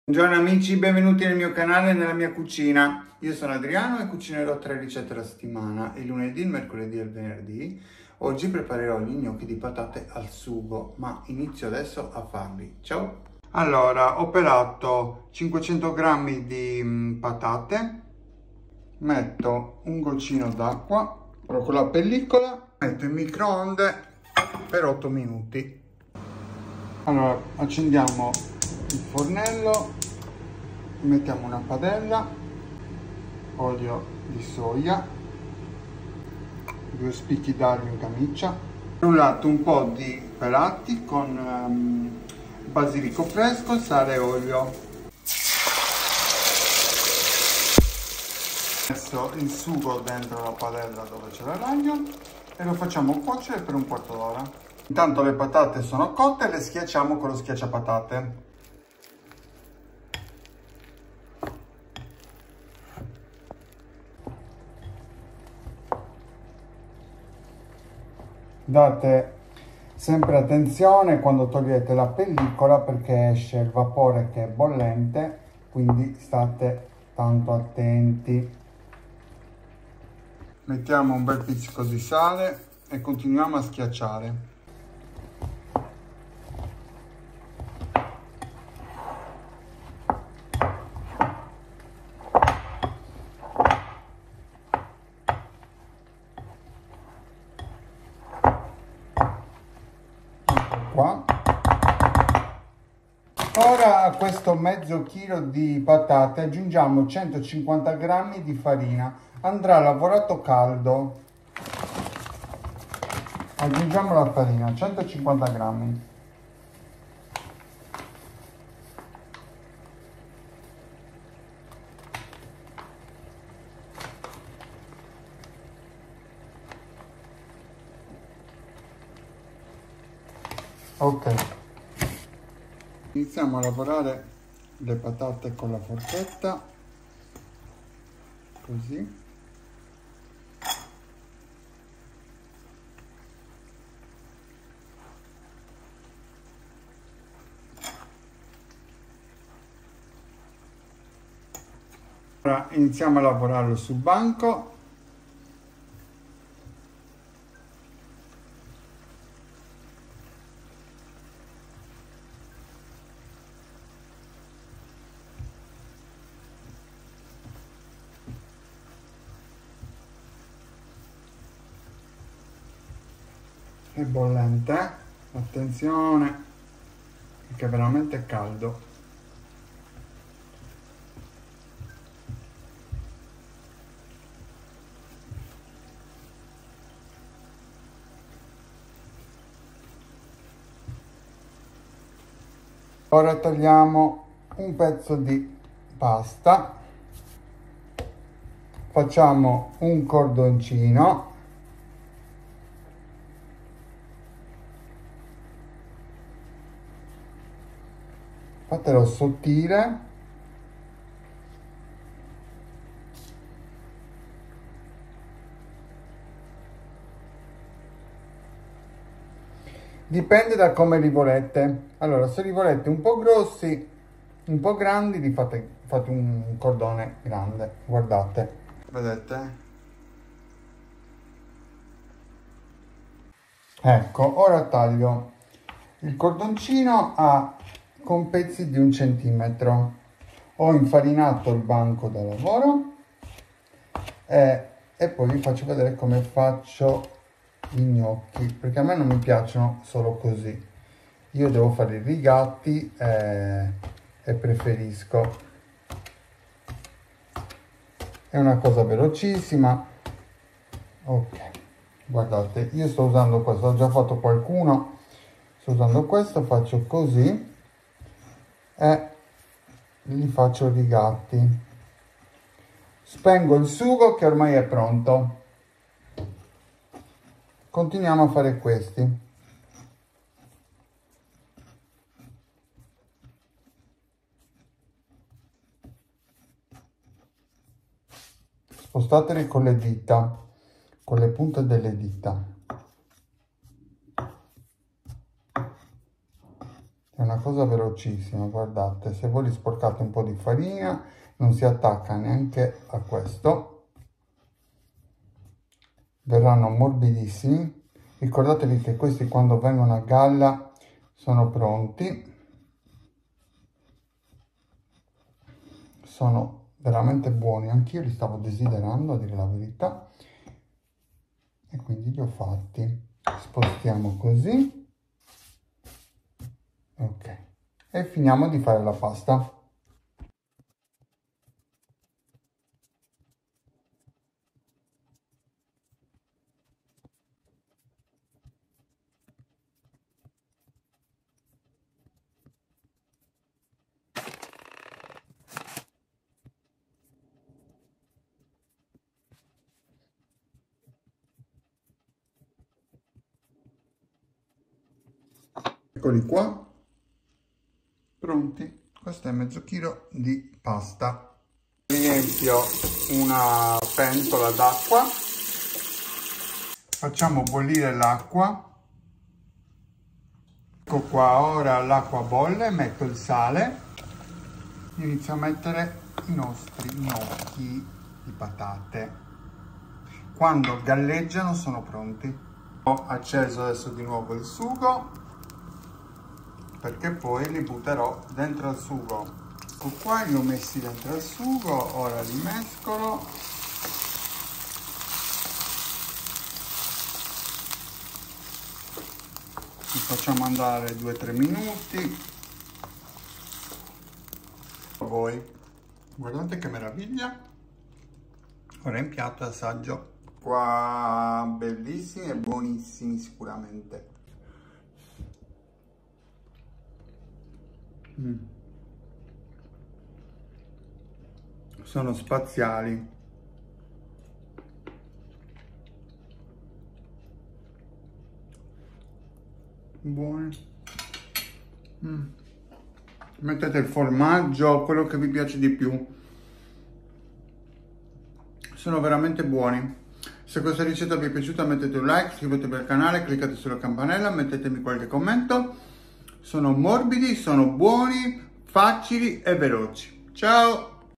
Buongiorno amici, benvenuti nel mio canale e nella mia cucina. Io sono Adriano e cucinerò 3 ricette alla settimana, il lunedì, il mercoledì e il venerdì. Oggi preparerò gli gnocchi di patate al sugo, ma inizio adesso a farli. Ciao! Allora, ho pelato 500 grammi di patate, metto un goccino d'acqua, però con la pellicola, metto in microonde per 8 minuti. Allora, accendiamo il fornello, mettiamo una padella, olio di soia, 2 spicchi d'aglio in camicia, frullato un po' di pelati con basilico fresco, sale e olio. Ho messo il sugo dentro la padella dove c'era l'aglio e lo facciamo cuocere per un quarto d'ora. Intanto le patate sono cotte e le schiacciamo con lo schiacciapatate. Date sempre attenzione quando togliete la pellicola perché esce il vapore che è bollente, quindi state tanto attenti. Mettiamo un bel pizzico di sale e continuiamo a schiacciare. Qua. Ora a questo mezzo chilo di patate aggiungiamo 150 grammi di farina, andrà lavorato caldo. Aggiungiamo la farina, 150 grammi. Ok. Iniziamo a lavorare le patate con la forchetta, così. Ora iniziamo a lavorarlo sul banco. È bollente, attenzione, perché è veramente caldo. Ora togliamo un pezzo di pasta, facciamo un cordoncino, fatelo sottile, dipende da come li volete. Allora, se li volete un po' grossi, un po' grandi, li fate un cordone grande, guardate, vedete? Ecco, ora taglio il cordoncino con pezzi di 1 centimetro. Ho infarinato il banco da lavoro e poi vi faccio vedere come faccio i gnocchi, perché a me non mi piacciono solo così. Io devo fare i rigati e preferisco. È una cosa velocissima. Ok, guardate, io sto usando questo, ho già fatto qualcuno, sto usando questo, faccio così e li faccio rigati. Spengo il sugo che ormai è pronto. Continuiamo a fare questi. Spostateli con le dita, con le punte delle dita. È una cosa velocissima, guardate, se voi li sporcate un po' di farina non si attacca neanche a questo, verranno morbidissimi. Ricordatevi che questi quando vengono a galla sono pronti, sono veramente buoni, anch'io li stavo desiderando a dire la verità e quindi li ho fatti. Spostiamo così. Ok, e finiamo di fare la pasta. Eccoli qua, pronti. Questo è mezzo chilo di pasta. Riempio una pentola d'acqua, facciamo bollire l'acqua. Ecco qua, ora l'acqua bolle, metto il sale, inizio a mettere i nostri gnocchi di patate. Quando galleggiano sono pronti. Ho acceso adesso di nuovo il sugo, perché poi li butterò dentro al sugo. Ecco qua, li ho messi dentro al sugo, ora li mescolo. Li facciamo andare 2-3 minuti. Voi, guardate che meraviglia. Ora in piatto assaggio. Qua, bellissimi e buonissimi sicuramente. Sono spaziali. Buoni. Mettete il formaggio, quello che vi piace di più. Sono veramente buoni. Se questa ricetta vi è piaciuta mettete un like, iscrivetevi al canale, cliccate sulla campanella, mettetemi qualche commento. Sono morbidi, sono buoni, facili e veloci. Ciao!